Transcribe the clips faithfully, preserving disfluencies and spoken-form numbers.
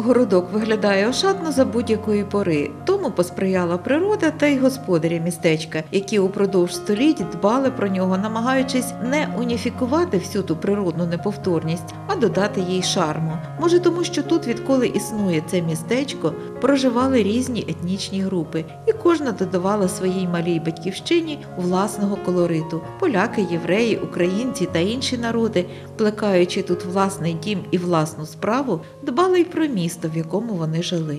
Городок виглядає ошатно за будь-якої пори, тому посприяла природа та й господарі містечка, які упродовж століть дбали про нього, намагаючись не уніфікувати всю ту природну неповторність, а додати їй шарму. Може тому, що тут, відколи існує це містечко, проживали різні етнічні групи, і кожна додавала своїй малій батьківщині власного колориту. Поляки, євреї, українці та інші народи, плекаючи тут власний дім і власну справу, дбали й про місто, в якому вони жили.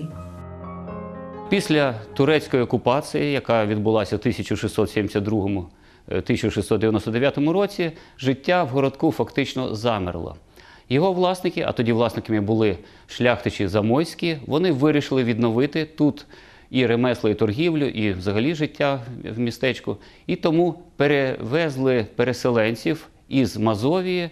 Після турецької окупації, яка відбулася в тисяча шістсот сімдесят другому - тисяча шістсот дев'яносто дев'ятому році, життя в городку фактично замерло. Його власники, а тоді власниками були шляхтичі замойські, вони вирішили відновити тут і ремесло, і торгівлю, і взагалі життя в містечку. І тому перевезли переселенців із Мазовії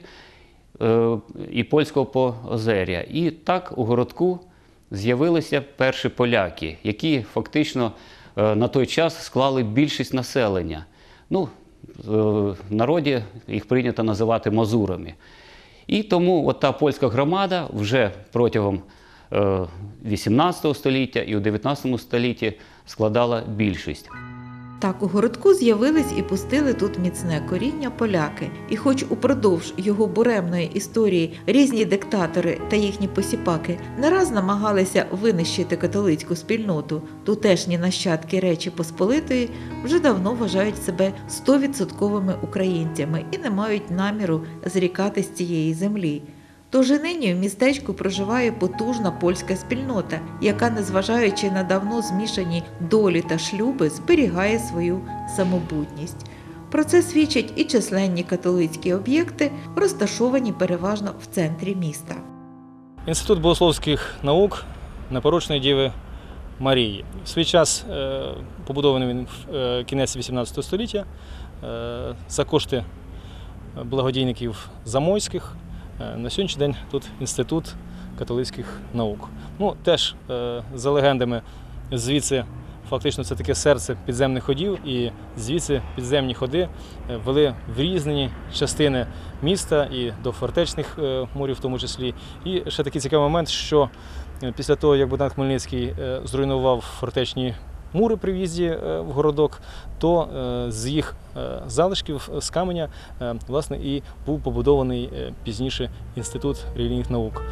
і Польського Поозер'я. І так у городку з'явилися перші поляки, які фактично на той час склали більшість населення. Ну, в народі їх прийнято називати мазурами. І тому от та польська громада вже протягом вісімнадцятого століття і у дев'ятнадцятому столітті складала більшість. Так у городку з'явились і пустили тут міцне коріння поляки. І хоч упродовж його буремної історії різні диктатори та їхні посіпаки не раз намагалися винищити католицьку спільноту, тутешні нащадки Речі Посполитої вже давно вважають себе стовідсотковими українцями і не мають наміру зрікати з цієї землі. Тож і нині в містечку проживає потужна польська спільнота, яка, незважаючи на давно змішані долі та шлюби, зберігає свою самобутність. Про це свідчать і численні католицькі об'єкти, розташовані переважно в центрі міста. Інститут богословських наук Непорочної Діви Марії. В свій час побудований він в кінець вісімнадцятого століття за кошти благодійників замойських. На сьогоднішній день тут Інститут католицьких наук. Ну, теж, за легендами, звідси фактично це таке серце підземних ходів, і звідси підземні ходи вели в різні частини міста і до фортечних мурів в тому числі. І ще такий цікавий момент, що після того, як Богдан Хмельницький зруйнував фортечні мури при в'їзді в городок, то з їх залишків, з каменя, власне, і був побудований пізніше Інститут релігійних наук.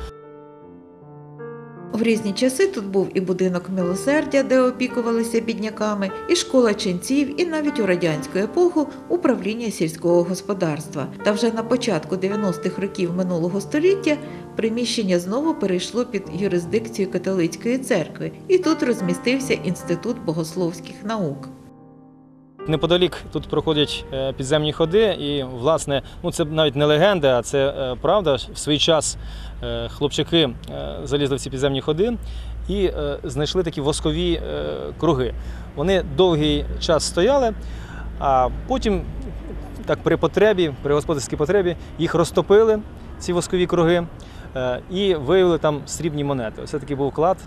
В різні часи тут був і будинок милосердя, де опікувалися бідняками, і школа ченців, і навіть у радянську епоху управління сільського господарства. Та вже на початку дев'яностих років минулого століття приміщення знову перейшло під юрисдикцію католицької церкви, і тут розмістився Інститут богословських наук. Неподалік тут проходять підземні ходи, і, власне, ну це навіть не легенда, а це правда. В свій час хлопчаки залізли в ці підземні ходи і знайшли такі воскові круги. Вони довгий час стояли, а потім, так при потребі, при господарській потребі, їх розтопили, ці воскові круги, і виявили там срібні монети. Ось такий був клад,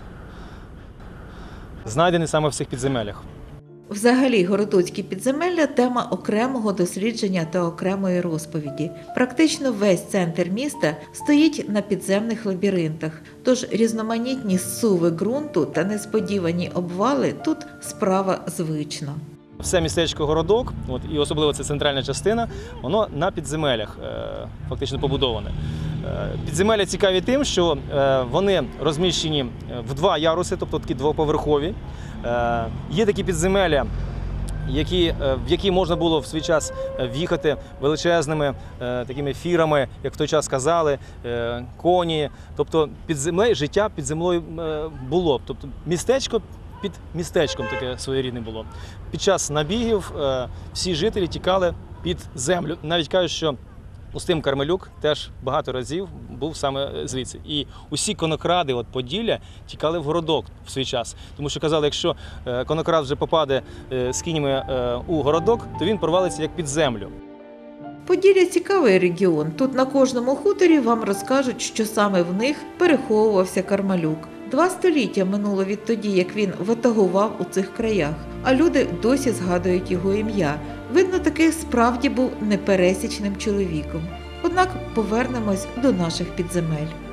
знайдений саме в цих підземеллях. Взагалі, городоцькі підземелля – тема окремого дослідження та окремої розповіді. Практично весь центр міста стоїть на підземних лабіринтах, тож різноманітні зсуви ґрунту та несподівані обвали тут справа звична. Все містечко городок, от, і особливо це центральна частина, воно на підземеллях е, фактично побудоване. Е, підземелля цікаві тим, що е, вони розміщені в два яруси, тобто такі двоповерхові. Е, є такі підземелля, які, е, в які можна було в свій час в'їхати величезними е, такими фірами, як в той час казали, е, коні. Тобто під землею, життя під землею е, було. Тобто містечко під містечком таке своєрідне було. Під час набігів е, всі жителі тікали під землю. Навіть кажуть, що Устим Кармелюк теж багато разів був саме звідси. І усі конокради от Поділля тікали в городок в свій час. Тому що казали, якщо е, конокрад вже попаде е, з кіньми е, у городок, то він провалиться як під землю. Поділля – цікавий регіон. Тут на кожному хуторі вам розкажуть, що саме в них переховувався Кармелюк. Два століття минуло відтоді, як він ватагував у цих краях, а люди досі згадують його ім'я. Видно, таки справді був непересічним чоловіком. Однак повернемось до наших підземель.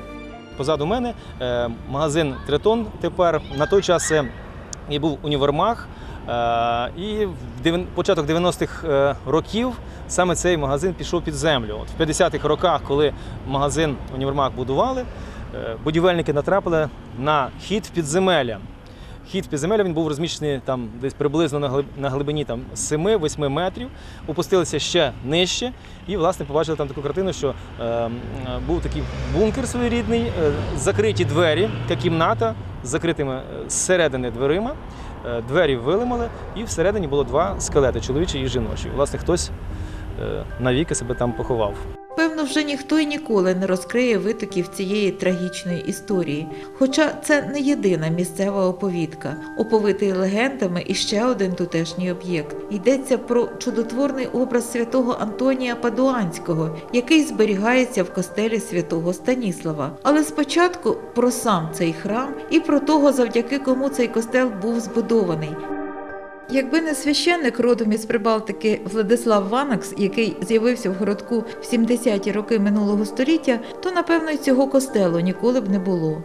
Позаду мене е, магазин «Тритон» тепер. На той час це і був універмаг. Е, і в дев'ян- початок дев'яностих е, років саме цей магазин пішов під землю. От в п'ятдесятих роках, коли магазин універмаг будували, е, будівельники натрапили на хід в підземелля. Хід в підземелля, він був розміщений там десь приблизно на глиб- на глибині там семи-восьми метрів. Опустилися ще нижче і, власне, побачили там таку картину, що е, м, був такий бункер своєрідний, е, закриті двері, така кімната з закритими е, зсередини дверима. Е, Двері вилимали, і всередині було два скелети, чоловічий і жіночий. Власне, хтось е, навіки себе там поховав. Певно, вже ніхто й ніколи не розкриє витоків цієї трагічної історії. Хоча це не єдина місцева оповідка, оповитий легендами і ще один тутешній об'єкт. Йдеться про чудотворний образ святого Антонія Падуанського, який зберігається в костелі святого Станіслава. Але спочатку про сам цей храм і про того, завдяки кому цей костел був збудований. Якби не священник родом із Прибалтики Владислав Ванакс, який з'явився в городку в сімдесяті роки минулого століття, то, напевно, й цього костелу ніколи б не було.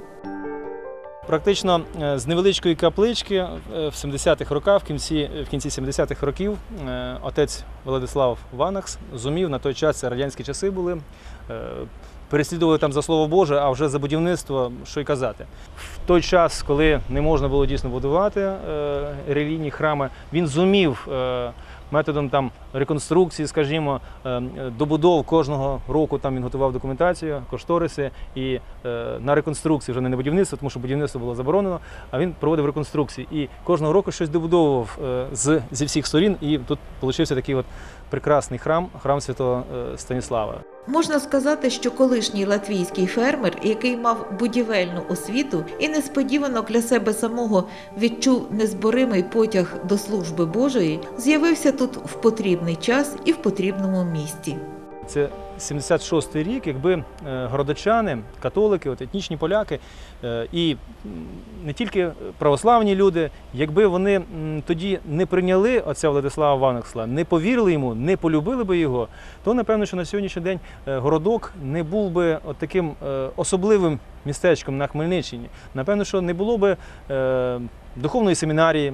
Практично е, з невеличкої каплички е, в сімдесятих роках, в кінці, в кінці сімдесятих років, е, отець Владислав Ванакс зумів, на той час, це радянські часи були, е, переслідували там за слово Боже, а вже за будівництво, що й казати. В той час, коли не можна було дійсно будувати е, релігійні храми, він зумів е, методом там реконструкції, скажімо, е, добудов кожного року там він готував документацію, кошториси, і е, на реконструкції, вже не на будівництво, тому що будівництво було заборонено, а він проводив реконструкції. І кожного року щось добудовував е, з, зі всіх сторін, і тут получився такий от прекрасний храм, храм святого е, Станіслава. Можна сказати, що колишній латвійський фермер, який мав будівельну освіту і несподівано для себе самого відчув незборимий потяг до служби Божої, з'явився тут в потрібний час і в потрібному місці. Це сімдесят шостий рік, якби е, городочани, католики, от, етнічні поляки е, і м, не тільки православні люди, якби вони м, тоді не прийняли отця Владислава Ванакса, не повірили йому, не полюбили би його, то, напевно, що на сьогоднішній день е, городок не був би от таким е, особливим містечком на Хмельниччині. Напевно, що не було би е, духовної семінарії,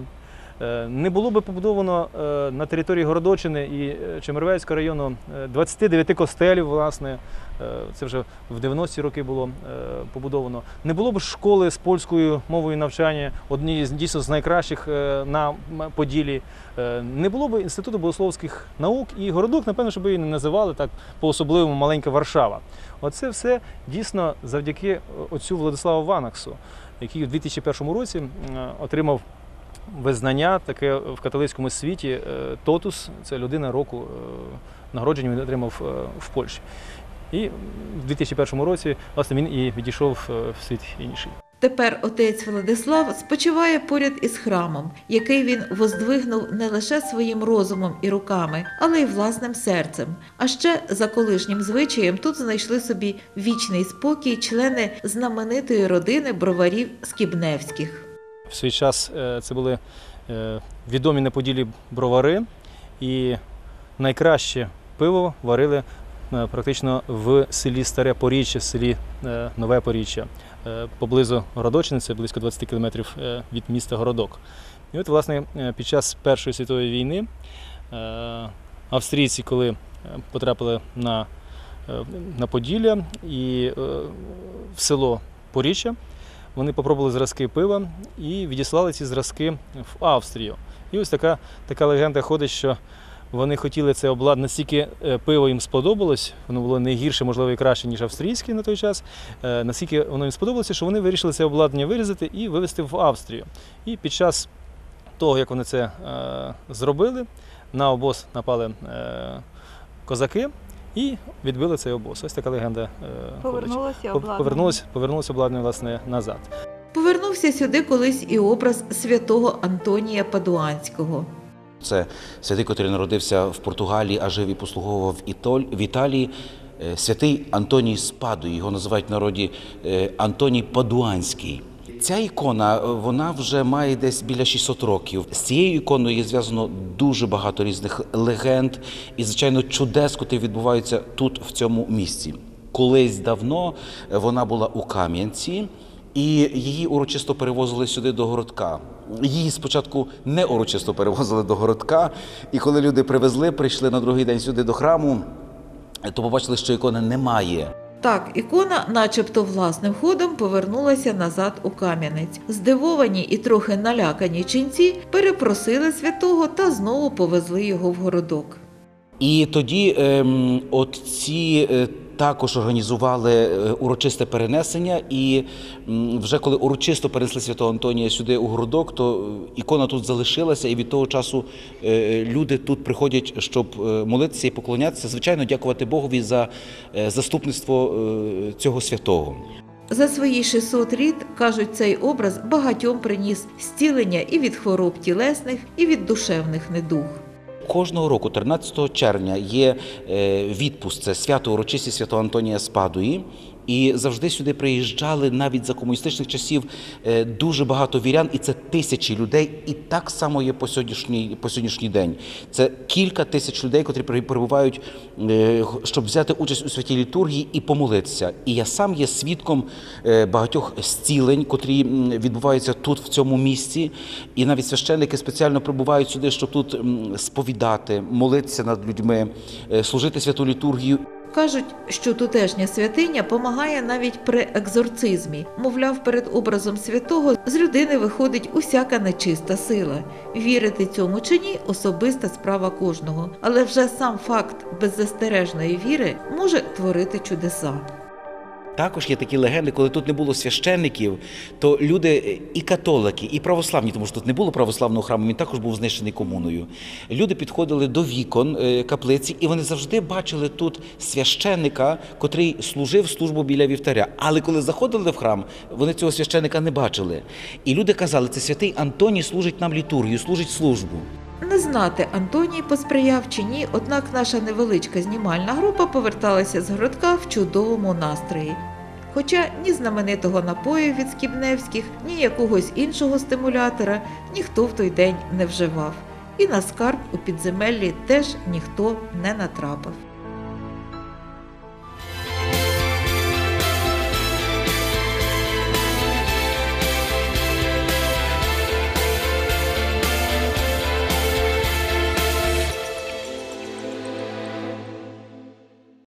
не було би побудовано на території Городочини і Чемеровецького району двадцять дев'ять костелів, власне, це вже в дев'яності роки було побудовано. Не було б школи з польською мовою навчання, однієї дійсно з найкращих на Поділі. Не було б інституту богословських наук, і городок, напевно, щоб її не називали так по-особливому маленька Варшава. Оце все дійсно завдяки отцю Владиславу Ванаксу, який у дві тисячі першому році отримав визнання таке в католицькому світі. Тотус, це людина року, нагородження він отримав в Польщі. І в дві тисячі першому році, власне, він і відійшов в світ інший. Тепер отець Владислав спочиває поряд із храмом, який він воздвигнув не лише своїм розумом і руками, але й власним серцем. А ще за колишнім звичаєм тут знайшли собі вічний спокій члени знаменитої родини броварів Скібневських. В свій час це були відомі на Поділі бровари, і найкраще пиво варили практично в селі Старе Поріччя, в селі Нове Поріччя, поблизу Городочини, це близько двадцять кілометрів від міста Городок. І от, власне, під час Першої світової війни австрійці, коли потрапили на, на Поділля і в село Поріччя, вони попробували зразки пива і відіслали ці зразки в Австрію. І ось така, така легенда ходить, що вони хотіли це обладнання, настільки пиво їм сподобалось, воно було не гірше, можливо, і краще, ніж австрійське на той час, настільки воно їм сподобалося, що вони вирішили це обладнання вирізати і вивезти в Австрію. І під час того, як вони це е, зробили, на обоз напали е, козаки і відбили цей обоз. Ось така легенда е, Повернулося ходить. обладнання. Повернулося, повернулося обладнання, власне, назад. Повернувся сюди колись і образ святого Антонія Падуанського. Це святий, який народився в Португалії, а жив і послуговував в Італії. Святий Антоній з Падуї, його називають в народі Антоній Падуанський. Ця ікона, вона вже має десь біля шістсот років. З цією іконою є зв'язано дуже багато різних легенд і, звичайно, чудес, які відбуваються тут, в цьому місці. Колись давно вона була у Кам'янці, і її урочисто перевозили сюди до городка. Її спочатку не урочисто перевозили до городка, і коли люди привезли, прийшли на другий день сюди до храму, то побачили, що ікони немає. Так, ікона начебто власним ходом повернулася назад у Кам'янець. Здивовані і трохи налякані ченці перепросили святого та знову повезли його в городок. І тоді ем, от ці е, також організували е, урочисте перенесення, і м, вже коли урочисто перенесли святого Антонія сюди у городок, то ікона тут залишилася, і від того часу е, люди тут приходять, щоб е, молитися і поклонятися, звичайно, дякувати Богові за е, заступництво е, цього святого. За свої шістсот літ, кажуть, цей образ багатьом приніс зцілення і від хвороб тілесних, і від душевних недуг. Кожного року, тринадцятого червня, є е, відпуск, це свято урочисті святого Антонія з Падуї. І завжди сюди приїжджали навіть за комуністичних часів е, дуже багато вірян, і це тисячі людей, і так само є по сьогоднішній, по сьогоднішній день. Це кілька тисяч людей, котрі перебувають, е, щоб взяти участь у святій літургії і помолитися. І я сам є свідком е, багатьох зцілень, котрі відбуваються тут, в цьому місці. І навіть священники спеціально прибувають сюди, щоб тут сповідати, молитися над людьми, е, служити святу літургію. Кажуть, що тутешня святиня помагає навіть при екзорцизмі. Мовляв, перед образом святого з людини виходить усяка нечиста сила. Вірити цьому чи ні – особиста справа кожного. Але вже сам факт беззастережної віри може творити чудеса. Також є такі легенди, коли тут не було священників, то люди і католики, і православні, тому що тут не було православного храму, він також був знищений комуною. Люди підходили до вікон каплиці, і вони завжди бачили тут священника, котрий служив службу біля вівтаря. Але коли заходили в храм, вони цього священника не бачили. І люди казали, це святий Антоній служить нам літургію, служить службу. Не знати, Антоній посприяв чи ні, однак наша невеличка знімальна група поверталася з городка в чудовому настрої. Хоча ні знаменитого напою від Скібневських, ні якогось іншого стимулятора ніхто в той день не вживав. І на скарб у підземеллі теж ніхто не натрапив.